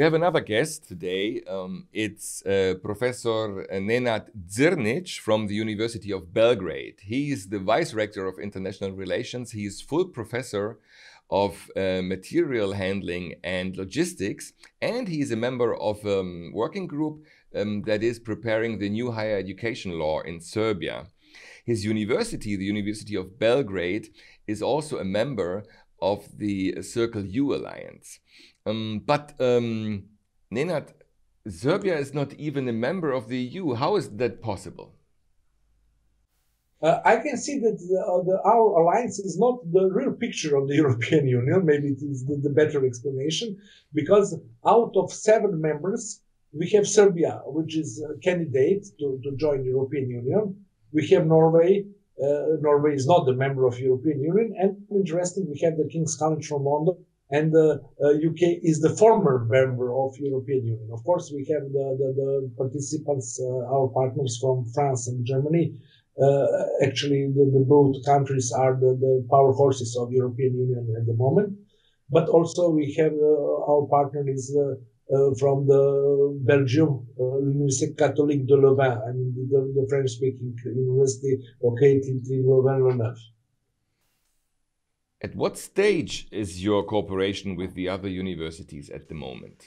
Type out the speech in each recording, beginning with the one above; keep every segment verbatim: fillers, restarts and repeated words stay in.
We have another guest today. Um, it's uh, Professor Nenad Zrnić from the University of Belgrade. He is the Vice-rector of International Relations. He is full professor of uh, material handling and logistics, and he is a member of a um, working group um, that is preparing the new higher education law in Serbia. His university, the University of Belgrade, is also a member of the Circle-U Alliance. Um, but um, Nenad, Serbia is not even a member of the E U. How is that possible? Uh, I can see that the, uh, the, our alliance is not the real picture of the European Union. Maybe it is the, the better explanation, because out of seven members, we have Serbia, which is a candidate to, to join the European Union. We have Norway. Uh, Norway is not the member of the European Union. And interesting, we have the King's College from London. And the uh, U K is the former member of European Union. Of course, we have the, the, the participants, uh, our partners from France and Germany. Uh, actually, the, the both countries are the, the power horses of European Union at the moment. But also we have uh, our partner is uh, uh, from the Belgium, uh, Université Catholique de Louvain, I mean the, the French-speaking university located in Louvain-la-Neuve. At what stage is your cooperation with the other universities at the moment?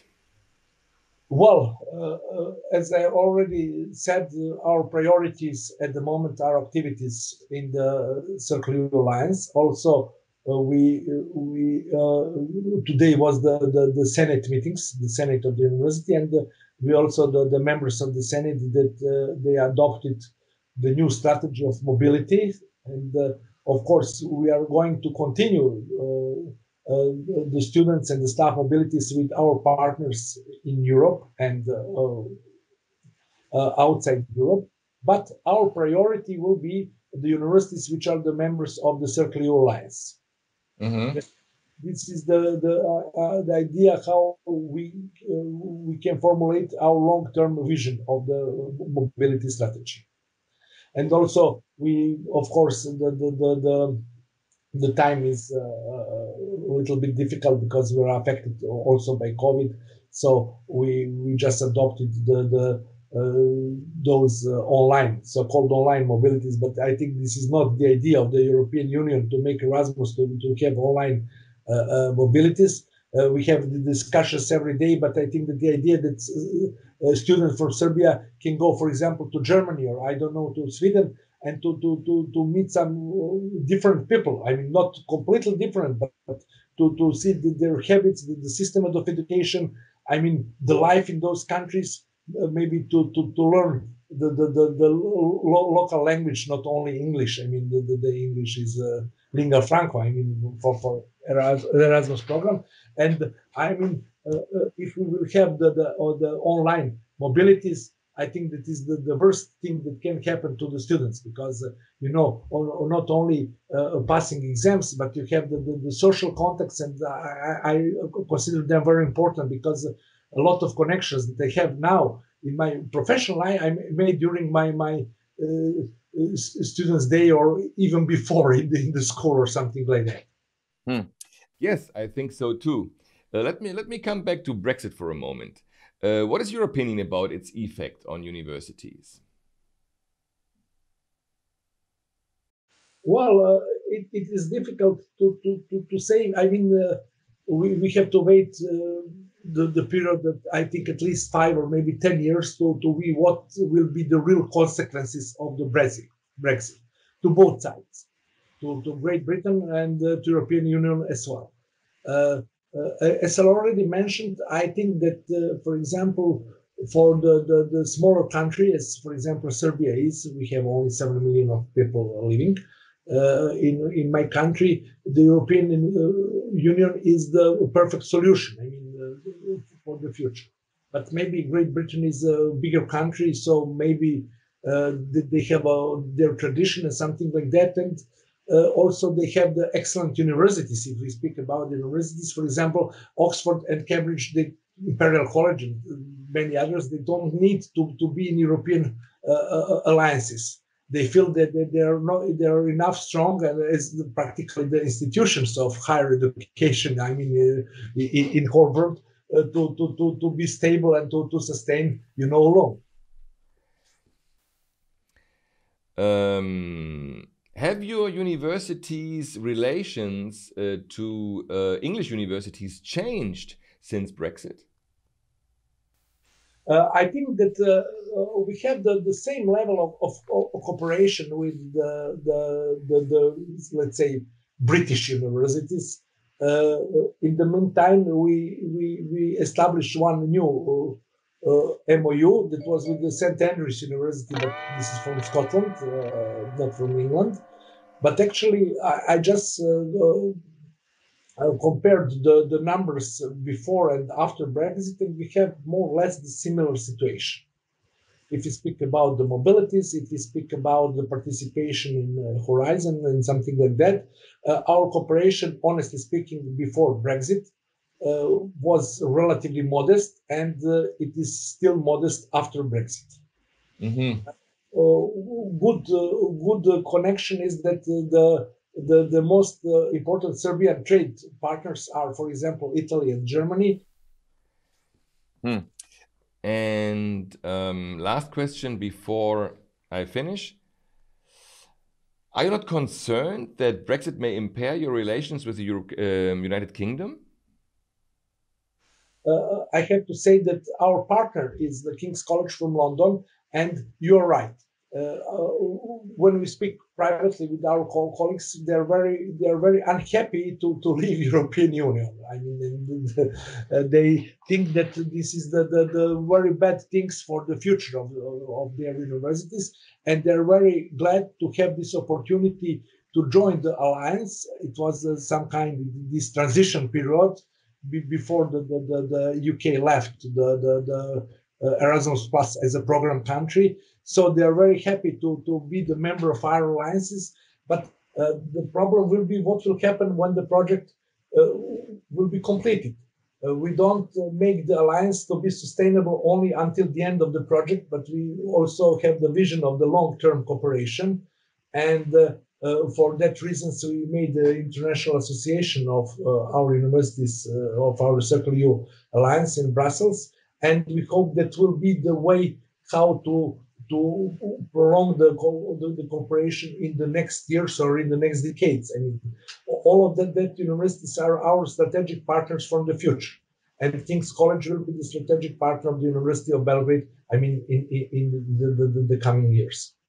Well, uh, uh, as I already said, uh, our priorities at the moment are activities in the Circle-U Alliance. Also, uh, we we uh, today was the, the the Senate meetings, the Senate of the university, and uh, we also the, the members of the Senate that uh, they adopted the new strategy of mobility, and uh, of course we are going to continue Uh, Uh, the students and the staff mobilities with our partners in Europe and uh, uh, outside Europe. But our priority will be the universities which are the members of the Circle-U Alliance. Mm-hmm. This is the the, uh, uh, the idea how we uh, we can formulate our long-term vision of the mobility strategy. And also we, of course, the the the, the The time is uh, a little bit difficult because we are affected also by COVID. So we we just adopted the the uh, those uh, online, so-called online mobilities. But I think this is not the idea of the European Union to make Erasmus to, to have online uh, uh, mobilities. Uh, we have the discussions every day, but I think that the idea that uh, a student from Serbia can go, for example, to Germany or I don't know to Sweden, and to, to, to, to meet some different people. I mean, not completely different, but, but to, to see the, their habits, the, the system of education, I mean, the life in those countries, uh, maybe to, to, to learn the, the, the, the lo- local language, not only English. I mean, the, the, the English is uh, lingua franca, I mean, for, for Erasmus program. And I mean, uh, uh, if we will have the, the, or the online mobilities, I think that is the, the worst thing that can happen to the students because, uh, you know, or, or not only uh, passing exams, but you have the, the, the social contacts, and I, I consider them very important because a lot of connections that I have now in my professional life I made during my, my uh, students' day or even before in the, in the school or something like that. Hmm. Yes, I think so too. Uh, let me, let me come back to Brexit for a moment. Uh, what is your opinion about its effect on universities? Well, uh, it, it is difficult to, to, to, to say. I mean, uh, we, we have to wait uh, the, the period that I think at least five or maybe ten years to, to be what will be the real consequences of the Brexit, Brexit to both sides, to, to Great Britain and uh, to European Union as well. Uh, Uh, as I already mentioned, I think that, uh, for example, for the, the, the smaller country, as for example Serbia is, we have only seven million of people living. Uh, in in my country, the European uh, Union is the perfect solution. I mean, uh, for the future. But maybe Great Britain is a bigger country, so maybe uh, they have a, their tradition and something like that, and. Uh, also, they have the excellent universities. If we speak about the universities, for example, Oxford and Cambridge, the Imperial College, and many others, they don't need to, to be in European uh, uh, alliances. They feel that, that they are not they are enough strong as the, practically the institutions of higher education. I mean, uh, in, in whole world, uh, to, to, to, to be stable and to, to sustain, you know, long. Um, have your university's relations uh, to uh, English universities changed since Brexit? Uh, I think that uh, uh, we have the, the same level of, of, of cooperation with the, the, the, the, let's say, British universities. Uh, in the meantime, we, we, we established one new uh, M O U that was with the Saint Andrews University, but this is from Scotland, uh, not from England. But actually, I, I just uh, Uh, compared the, the numbers before and after Brexit, and we have more or less the similar situation. If we speak about the mobilities, if we speak about the participation in uh, Horizon and something like that, uh, our cooperation, honestly speaking, before Brexit uh, was relatively modest, and uh, it is still modest after Brexit. Mm-hmm. Uh, good, uh, good uh, connection is that uh, the The, the most uh, important Serbian trade partners are, for example, Italy and Germany. Hmm. And um, last question before I finish. Are you not concerned that Brexit may impair your relations with the Euro- um, United Kingdom? Uh, I have to say that our partner is the King's College from London, and you're right. Uh, uh, when we speak privately with our co colleagues, they're very they're very unhappy to, to leave European Union. I mean, uh, they think that this is the, the, the very bad things for the future of, of their universities, and they're very glad to have this opportunity to join the alliance. It was uh, some kind of this transition period before the, the, the, the U K left the, the, the uh, Erasmus Plus as a program country. So they are very happy to, to be the member of our alliances. But uh, the problem will be what will happen when the project uh, will be completed. Uh, we don't uh, make the alliance to be sustainable only until the end of the project, but we also have the vision of the long-term cooperation. And uh, Uh, for that reason, so we made the International Association of uh, our universities, uh, of our Circle-U Alliance in Brussels, and we hope that will be the way how to to prolong the, the, the cooperation in the next years or in the next decades. I mean, all of that, that universities are our strategic partners for the future. And King's College will be the strategic partner of the University of Belgrade, I mean, in, in, in the, the, the, the coming years.